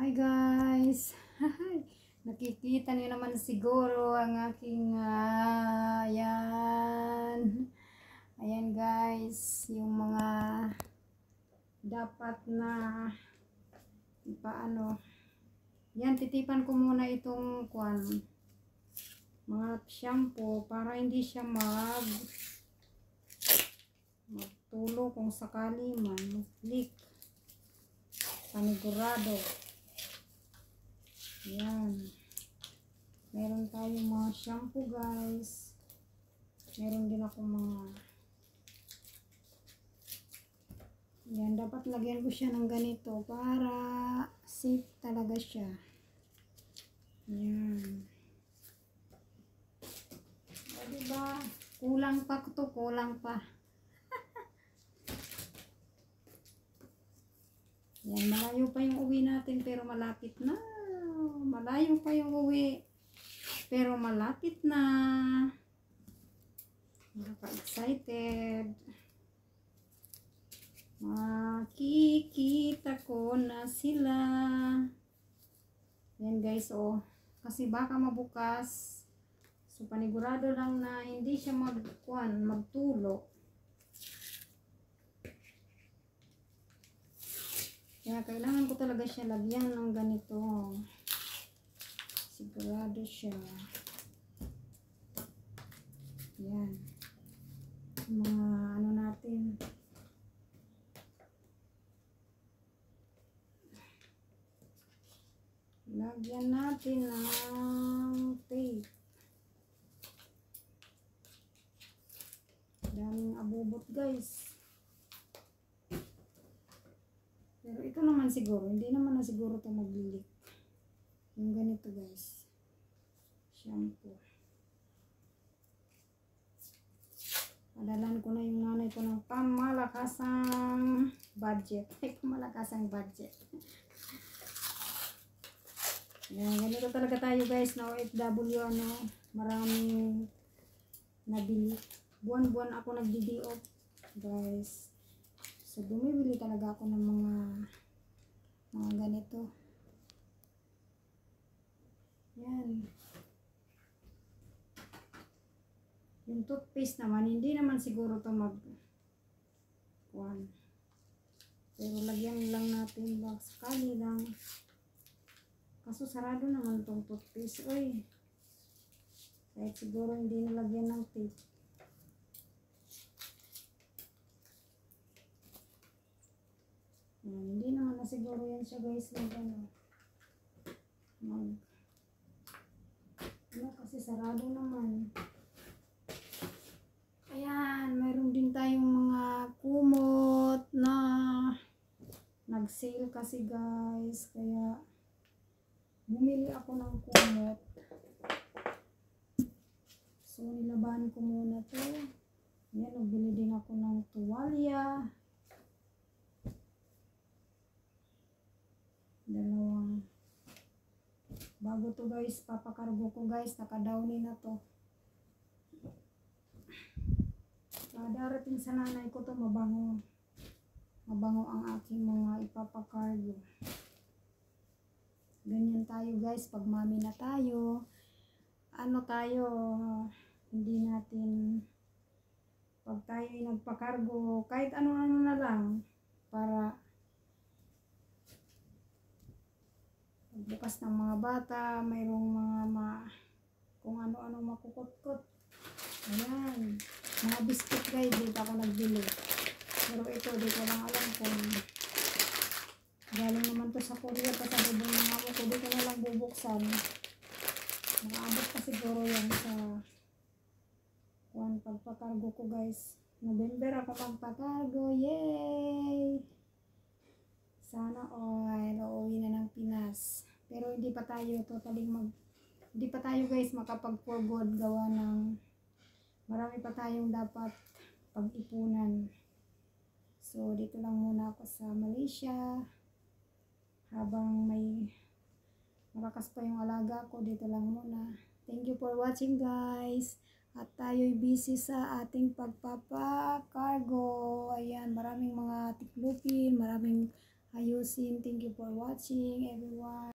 Hi guys! Nakikita niyo naman siguro ang aking ayan. Ayan guys, yung mga dapat na ipaano. Yan, titipan ko muna itong mga shampoo para hindi siya magtulo kung sakali man mag-leak. Panigurado. Yan. Meron tayong mga shampoo guys. Meron din ako mga yan. Dapat lagyan ko siya ng ganito para safe talaga siya. Yan. O diba? Kulang pa to. Kulang pa. Yan, malayo pa yung uwi natin pero malapit na. Malayo pa yung uwi pero malapit na. Nakaka-excited. Makikita ko na sila. Yan guys, oh. Kasi baka mabukas. So panigurado lang na hindi siya magtulo. Kaya kailangan ko talaga siya lagyan ng ganito. Sigurado siya. Yan. Mga ano natin. Lagyan natin ng tape. Daming abubot guys. Pero ito naman siguro, hindi naman na siguro ito mag-leak. Yung ganito guys. Shampoo. Padalan ko na yung nanay ko ng pamalakasang budget. Ay, pamalakasang budget. Yan, ganito talaga tayo guys na OFW, ano, maraming nabili. Buwan-buwan ako nagdi-off guys. So, bumibili talaga ako ng mga ganito. Yan. Yung toothpaste naman, hindi naman siguro to pero lagyan lang natin bak sakali lang. Kaso sarado naman tong toothpaste. Oy. Kahit siguro hindi nalagyan ng tape. Hindi naman na siguro yan siya guys kasi sarado naman. Ayan, mayroon din tayong mga kumot na nag-sale kasi guys, kaya bumili ako ng kumot. So nilaban ko muna to. Ayan, nagbili din ako ng tuwalya. Dalawang. Bago to guys, papakargo ko guys, nakadowny na to. Darating sa nanay ko to, mabango. Mabango ang aking mga ipapakargo. Ganyan tayo guys, pag mami na tayo. Ano tayo, hindi natin, pag tayo nagpakargo, kahit ano-ano na lang, para bukas ng mga bata, mayroong kung ano-ano makukutkot. Ayan. Mga biscuit guys, dito ako nagbili. Pero ito, di ko lang alam kung galing naman to sa Korea. Pasalubong ng ako ko, di ko na lang bubuksan. Nakaabot pa siguro yan sa pagpakargo ko guys. November ako magpakargo. Yay! Sana all uuwi na ng Pinas. Pero hindi pa tayo hindi pa tayo guys makapag-for good gawa ng marami pa tayong dapat pag-ipunan. So dito lang muna ako sa Malaysia. Habang may malakas pa yung alaga ko, dito lang muna. Thank you for watching guys. At tayo'y busy sa ating pagpapakargo. Ayan, maraming mga tiklupin, maraming ayusin. Thank you for watching everyone.